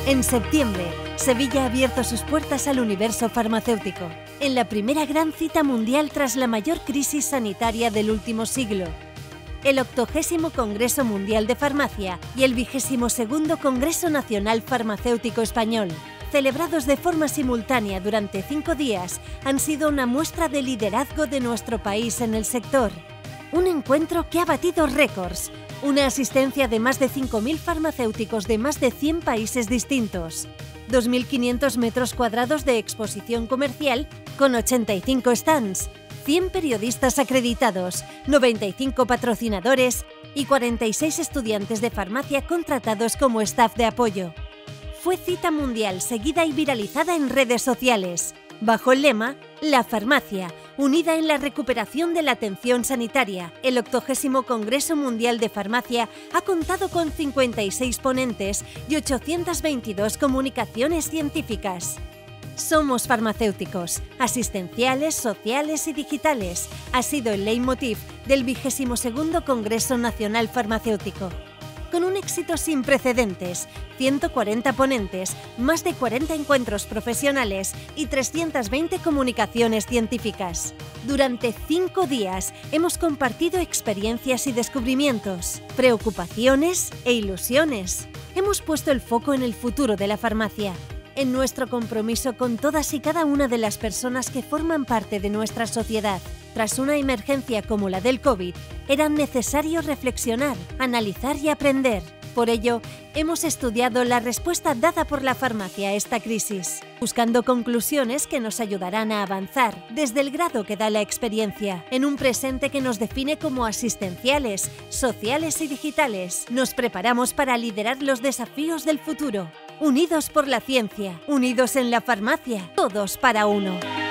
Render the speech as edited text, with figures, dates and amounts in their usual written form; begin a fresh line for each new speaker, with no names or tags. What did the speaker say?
En septiembre, Sevilla ha abierto sus puertas al universo farmacéutico, en la primera gran cita mundial tras la mayor crisis sanitaria del último siglo. El 80º Congreso Mundial de Farmacia y el 22º Congreso Nacional Farmacéutico Español, celebrados de forma simultánea durante 5 días, han sido una muestra de liderazgo de nuestro país en el sector. Un encuentro que ha batido récords, una asistencia de más de 5.000 farmacéuticos de más de 100 países distintos, 2.500 metros cuadrados de exposición comercial con 85 stands, 100 periodistas acreditados, 95 patrocinadores y 46 estudiantes de farmacia contratados como staff de apoyo. Fue cita mundial seguida y viralizada en redes sociales, bajo el lema «La farmacia, unida en la recuperación de la atención sanitaria». El 80º Congreso Mundial de Farmacia ha contado con 56 ponentes y 822 comunicaciones científicas. Somos farmacéuticos, asistenciales, sociales y digitales. Ha sido el leitmotiv del 22º Congreso Nacional Farmacéutico. Con un éxito sin precedentes, 140 ponentes, más de 40 encuentros profesionales y 320 comunicaciones científicas. Durante 5 días hemos compartido experiencias y descubrimientos, preocupaciones e ilusiones. Hemos puesto el foco en el futuro de la farmacia, en nuestro compromiso con todas y cada una de las personas que forman parte de nuestra sociedad. Tras una emergencia como la del COVID, era necesario reflexionar, analizar y aprender. Por ello, hemos estudiado la respuesta dada por la farmacia a esta crisis, buscando conclusiones que nos ayudarán a avanzar desde el grado que da la experiencia, en un presente que nos define como asistenciales, sociales y digitales. Nos preparamos para liderar los desafíos del futuro. Unidos por la ciencia, unidos en la farmacia, todos para uno.